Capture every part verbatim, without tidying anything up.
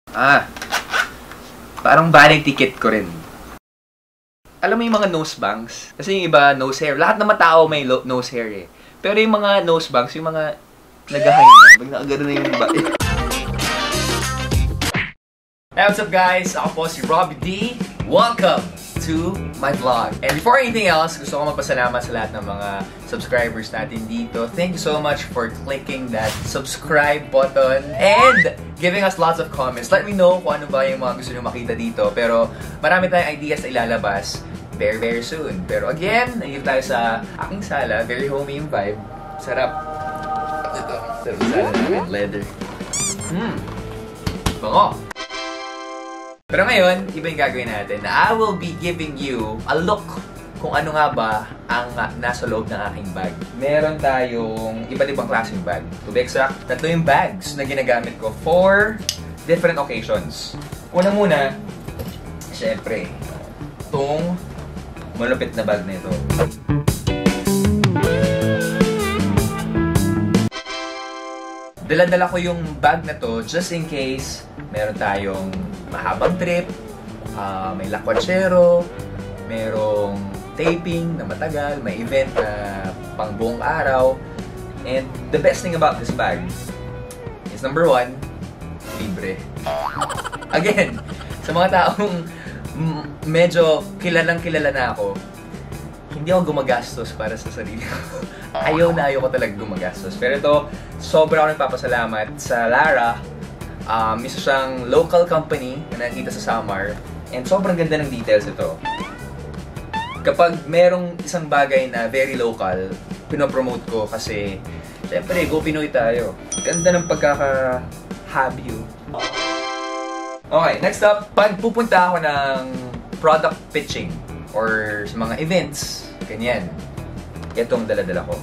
Ah, parang vanity kit ko rin. Alam mo yung mga nose bangs? Kasi yung iba, nose hair. Lahat naman tao may nose hair eh. Pero yung mga nose bangs, yung mga nagahay na. Pag nakagano na yung ba. Hey, what's up guys? Ako po si Robi D. Welcome to my vlog. And before anything else, gusto ko magpasalamat sa lahat ng mga subscribers natin dito. Thank you so much for clicking that subscribe button and giving us lots of comments. Let me know kung ano ba yung mga gusto nyo makita dito. Pero marami tayong ideas na ilalabas very very soon. Pero again, nandito tayo sa aking sala. Very homey yung vibe. Sarap. Ito. Sarap sala namin. Leather. Hmm. Bango. Pero ngayon, iba yung gagawin natin. I will be giving you a look kung ano nga ba ang uh, nasa loob ng aking bag. Meron tayong iba't ibang klaseng bag. To be exact, tatlo yung bags na ginagamit ko for different occasions. Una muna, syempre, itong malupit na bag na ito. Dala-dala ko yung bag na to just in case meron tayong mahabang trip, uh, may lakwatsero, merong taping na matagal, may event na uh, pang buong araw. And the best thing about this bag is number one, libre. Again, sa mga taong medyo kilalang kilala na ako, hindi ako gumagastos para sa sarili ko. Ayaw na ayaw ko talaga gumagastos. Pero ito, sobra ako nagpapasalamat sa Lara. Um, isa siyang local company na nakikita sa Samar. And sobrang ganda ng details ito. Kapag merong isang bagay na very local, pinopromote ko kasi syempre, go Pinoy tayo. Ganda ng pagkaka-hobby. Okay, next up, pag pupunta ako ng product pitching or sa mga events, ganyan. Itong dala-dala ko.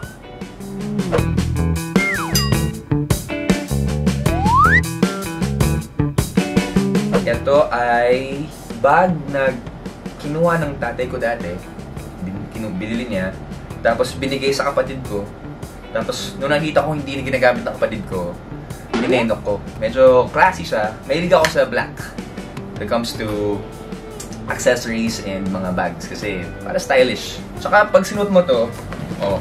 Ito ay bag na kinuha ng tatay ko dati. Binili niya. Tapos binigay sa kapatid ko. Tapos nung nakita ko hindi na ginagamit ng kapatid ko, binenok ko. Medyo classy siya. Mahilig ako sa black when it comes to accessories and mga bags kasi para stylish. Tsaka pag sinuot mo to, oh,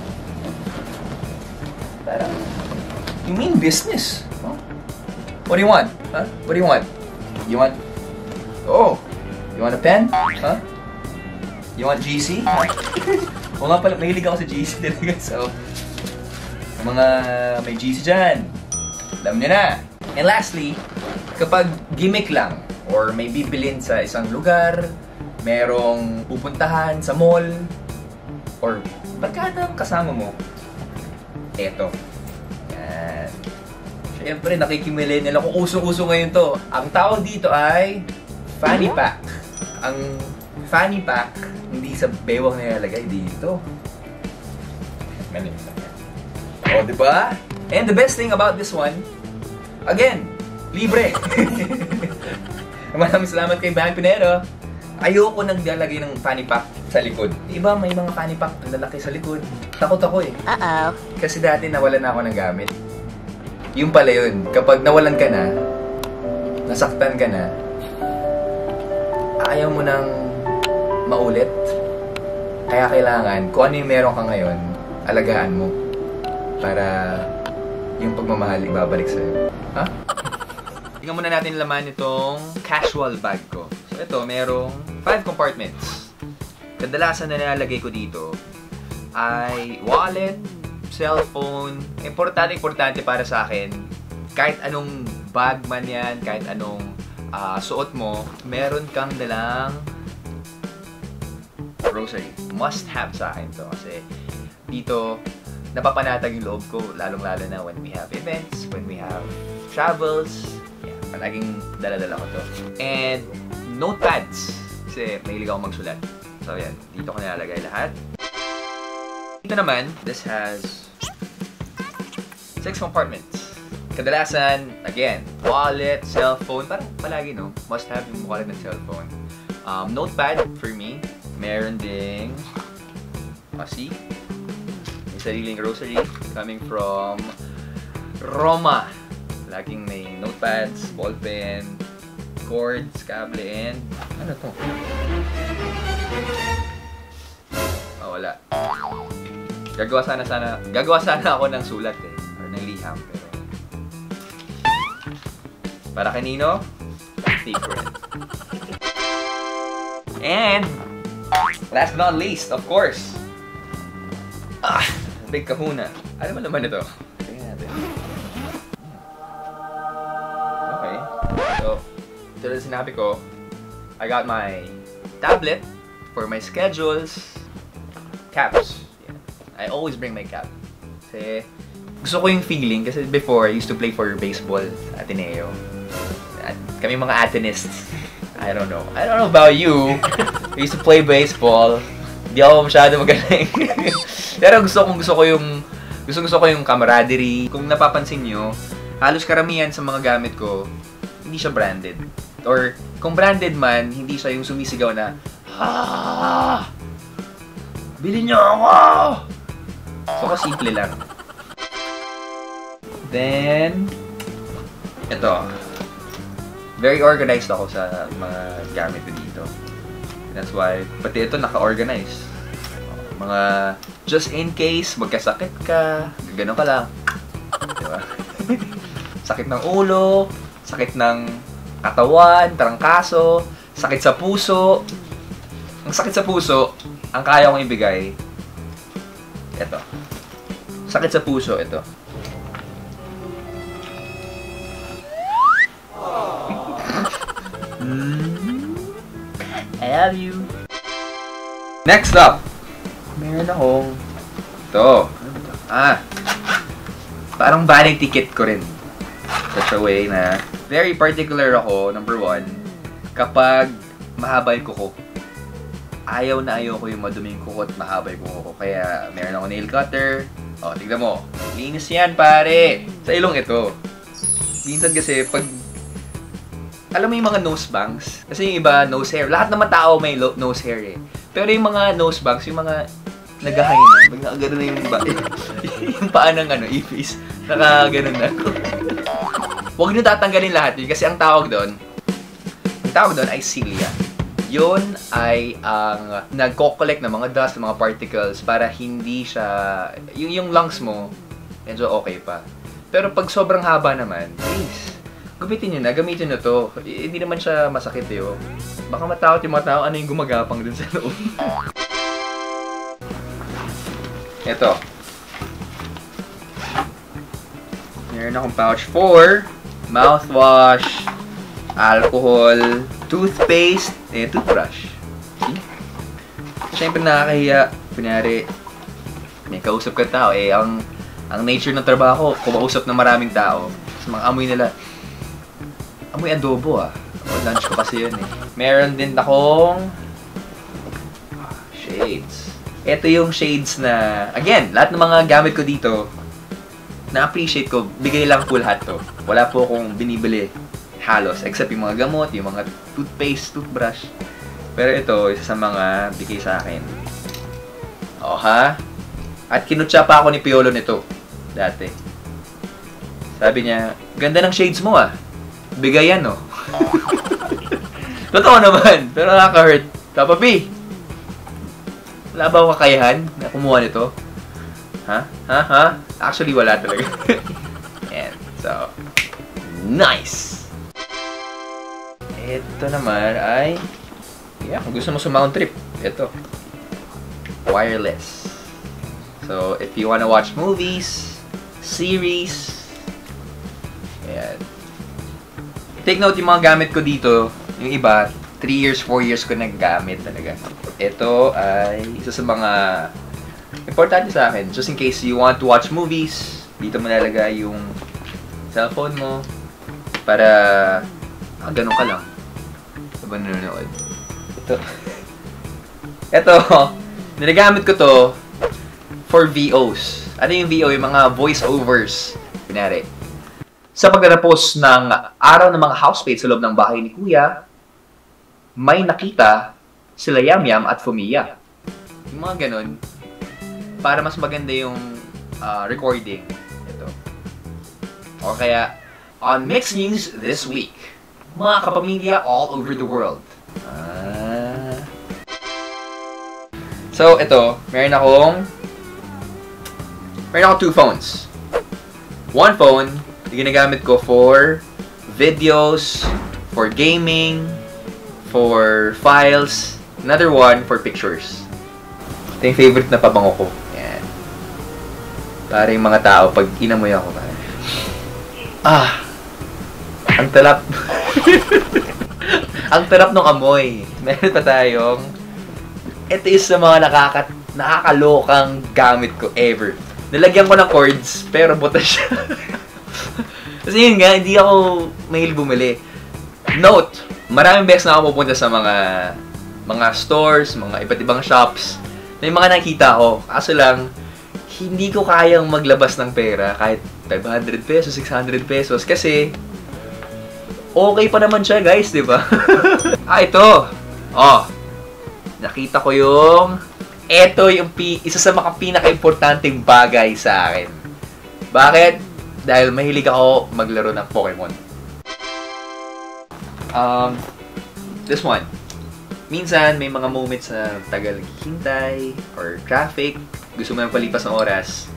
parang you mean business. Huh? What do you want? Huh? What do you want? You want? Oh, you want a pen? Huh? You want G C? O nga pala, mahilig ako sa G C talaga. So, mga may G C dyan, alam nyo na. And lastly, kapag gimmick lang or may bibilin sa isang lugar, merong pupuntahan sa mall, or barkadang kasama mo, eto. Yan. Siyempre, nakikimillennial ako. Usong-uso ngayon to. Ang tawag dito ay fanny pack. Ang fanny pack, hindi sa bewang nilalagay dito. Manin lang yan. O, diba? And the best thing about this one, again, libre. Maraming salamat kay Bang Pinero. Ayoko nang lalagay ng fanny pack sa likod. Iba, may mga fanny pack na lalaki sa likod. Takot ako eh. Uh-oh. Kasi dati nawalan na ako ng gamit. Yung pala yun, kapag nawalan ka na, nasaktan ka na, ayaw mo nang maulit. Kaya kailangan, kung ano yung meron ka ngayon, alagaan mo. Para yung pagmamahal ibabalik sa'yo. Ha? Tingnan muna natin laman itong casual bag ko. So ito, merong five compartments. Kadalasan na nilalagay ko dito ay wallet, cellphone. Importante, importante para sa akin, kahit anong bag man yan, kahit anong uh, suot mo, meron kang dalang grocery. Must have sa akin to kasi dito napapanatag yung loob ko, lalong-lalo na when we have events, when we have travels. Yeah, palaging dala-dala ko to. And notepads, kasi mahilig ako magsulat. So yan, dito ko nilalagay lahat. Ito naman, this has six compartments. Kadalasan, again, wallet, cellphone, parang palagi no, must have yung wallet and cellphone. Um, notepad for me, meron ding, oh, see? May sariling grocery coming from Roma. Laging may notepads, ballpen, cords, cable, and ano to? Oh, wala. Gagawa sana sana, gagawa sana ako ng sulat eh, or ng liham, pero para kanino? Secret. And last but not least, of course, ah, big kahuna. Ano ba naman ito? Tingnan natin. Okay. So, tulad sinabi ko, I got my tablet for my schedules, caps. Yeah. I always bring my cap. Kasi gusto ko yung feeling, kasi before, I used to play for baseball sa Ateneo. At kami mga Atenists. I don't know. I don't know about you. I used to play baseball. Hindi ako masyado magaling. Pero gusto kong gusto ko yung gusto gusto ko yung camaraderie. Kung napapansin nyo, halos karamihan sa mga gamit ko, hindi siya branded. Or kung branded man, hindi siya yung sumisigaw na, ah! Bilhin niyo ako! So, ako simple lang. Then, ito. Very organized ako sa mga gamit ko dito. That's why, pati ito naka-organize. Mga, just in case, magkasakit ka, gano'n ka lang. Diba? Sakit ng ulo, sakit ng katawan, tarangkaso, sakit sa puso. Ang sakit sa puso, ang kaya kong ibigay, ito. Sakit sa puso, ito. I love you. Next up, meron akong ito. Ah, parang balik ticket ko rin. Such a way na very particular ako, number one, kapag mahaba yung kuko. Ayaw na ayaw ko yung maduming kuko at mahaba yung kuko ko. Kaya meron ako nail cutter. O, tignan mo. Linis yan, pare. Sa ilong ito. Minsan kasi, pag alam mo yung mga nose bangs? Kasi yung iba, nose hair. Lahat naman tao may nose hair eh. Pero yung mga nose bangs, yung mga nagahangin na. Pag nakagano na yung, ba yung paa ng ano, ipis. Nakagano na. Huwag nyo tatanggalin lahat yun. Kasi ang tawag doon, ang tawag doon ay cilia. Yun ay ang nagko-collect ng mga dust, ng mga particles para hindi siya, yung, yung lungs mo, medyo okay pa. Pero pag sobrang haba naman, please, gumitin nyo na, gamitin nyo to. I hindi naman siya masakit eh, oh. Baka matakot yung mga tao, ano yung gumagapang dun sa loob. Ito. Meron akong pouch for mouthwash, alcohol, toothpaste, eh, toothbrush. See? Siyempre nakakahiya. Kunyari, may kausap ka tao, eh, ang, ang nature ng trabaho, kumausap ng maraming tao. Sa mga amoy nila, amoy adobo ah. O, lunch ko kasi yun eh. Meron din akong shades. Ito yung shades na, again, lahat ng mga gamit ko dito, na-appreciate ko, bigay lang full hat to. Wala po akong binibili halos, except yung mga gamot, yung mga toothpaste, toothbrush. Pero ito, isa sa mga bigay sa akin. O ha? At kinutsa pa ako ni Piolo nito, dati. Sabi niya, ganda ng shades mo ah. Bigay yan, no? Totoo naman, pero nakaka-hurt. Papa P, wala ba akong kakayahan na kumuha nito? Ha? Ha? Ha? Actually, wala talaga. And, so, nice! Ito naman ay, yeah, kung gusto mo sumount trip, ito. Wireless. So, if you wanna watch movies, series, ayan. Take note yung mga gamit ko dito, yung iba, three years, four years ko naggamit talaga. Ito ay isa sa mga importante sa akin. Just in case you want to watch movies, dito mo nalagay yung cellphone mo para ah, ganun ka lang. Sabang nanonood. Ito. Ito, ninagamit ko to for V Os. Ano yung V O? Yung mga voice-overs. Pinari. Sa pagtatapos ng araw ng mga housemates sa loob ng bahay ni Kuya, may nakita sila Yam-Yam at Fumiya. Yung mga ganun, para mas maganda yung uh, recording. Ito. O kaya, On Mixed News this week, mga kapamilya all over the world. Ah. So, ito, meron akong meron akong two phones. One phone, ginagamit ko for videos, for gaming, for files. Another one for pictures. Ito yung favorite na pabango ko. Yan. Para yung mga tao, pag inamoy ako, para. Ah! Ang talap. Ang talap ng amoy. Meron pa tayong, ito is sa mga nakakat, nakakalokang gamit ko ever. Nilagyan ko ng cords, pero butas siya. Kasi yun nga, hindi ako mahilig bumili. Note, maraming beses na ako pupunta sa mga mga stores, mga iba't ibang shops. May mga nakita ko. Kaso lang, hindi ko kayang maglabas ng pera kahit five hundred pesos, six hundred pesos. Kasi, okay pa naman siya, guys, di ba? Ah, ito. Oh, nakita ko yung... Ito yung pi isa sa mga pinaka-importanting bagay sa akin. Bakit? Dahil mahilig ako maglaro ng Pokemon. Um, this one. Minsan, may mga moments na tagal hintay or traffic, gusto mo nang palipas ng oras.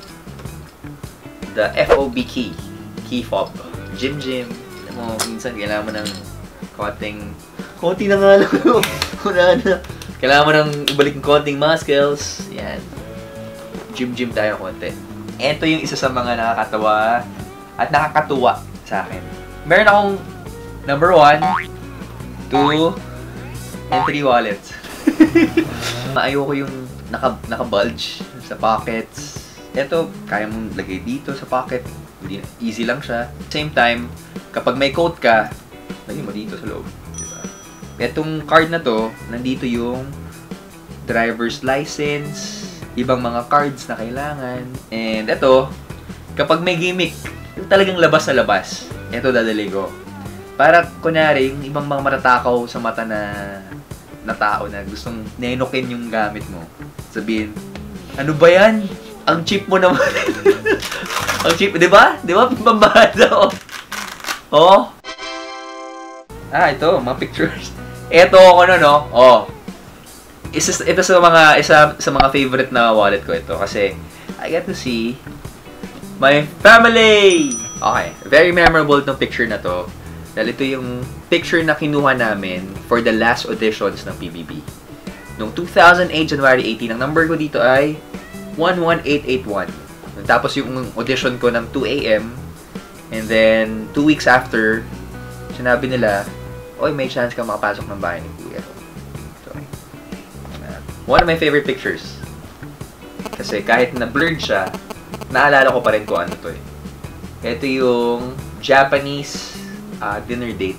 The F O B key, key fob, gym gym. Alam mo, minsan kailangan mo ng konting, konti na nga lang, wala na. Kailangan mo nang ibalik ng konting muscles. Yan. Gym gym tayo konti. Ito yung isa sa mga nakakatawa at nakakatuwa sa akin. Meron akong number one, two, and three wallets. Ayoko yung naka, naka-bulge sa pockets. Ito, kaya mong lagay dito sa pocket. Easy lang siya. Same time, kapag may coat ka, lagay mo dito sa loob. Diba? Itong card na to, nandito yung driver's license, ibang mga cards na kailangan. And ito, kapag may gimmick, yung talagang labas na labas, ito dadali ko. Para, kunyari, yung ibang mga matatakaw sa mata na na tao na gustong nenukin yung gamit mo. Sabihin, ano ba yan? Ang cheap mo naman. Ang cheap, di ba? Di ba? Pambahad ako. Oh. Ah, ito, mga pictures. Ito ako no, no? Oh. Isa, ito sa mga, isa sa mga favorite na wallet ko ito. Kasi, I get to see my family! Okay, very memorable itong picture na to. Dahil ito yung picture na kinuha namin for the last auditions ng P B B. Noong two thousand eight, January eighteen, ang number ko dito ay one one eight eight one. Tapos yung audition ko ng two A M and then two weeks after, sinabi nila, oy, may chance ka makapasok ng bahay ni Kuya. So, uh, one of my favorite pictures. Kasi kahit na blurred siya, naalala ko pa rin kung ano to eh. Ito yung Japanese Uh, dinner date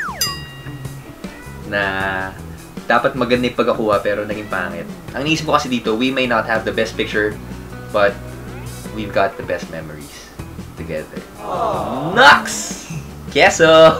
na dapat maganda yung pagkakuha pero naging pangit. Ang iniisip ko kasi dito, we may not have the best picture but we've got the best memories together. Nux! Queso!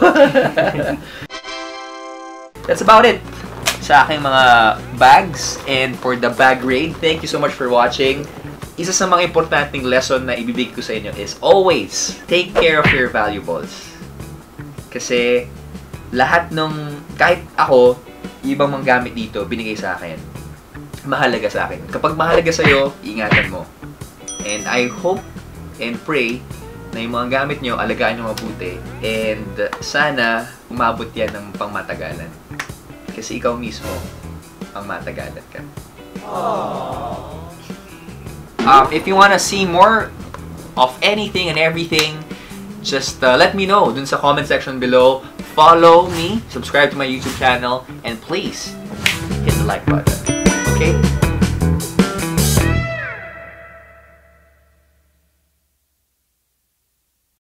That's about it sa aking mga bags and for the bag raid. Thank you so much for watching. Isa sa mga importanteng lesson na ibibigay ko sa inyo is always take care of your valuables. Kasi lahat nung, kahit ako, ibang mga gamit dito, binigay sa akin. Mahalaga sa akin. Kapag mahalaga sa'yo, ingatan mo. And I hope and pray na yung mga gamit nyo, alagaan nyo mabuti. And sana, umabot yan ng pangmatagalan. Kasi ikaw mismo, ang matagalan ka. Um, if you wanna see more of anything and everything, just uh, let me know dun sa comment section below. Follow me, subscribe to my YouTube channel, and please hit the like button. Okay?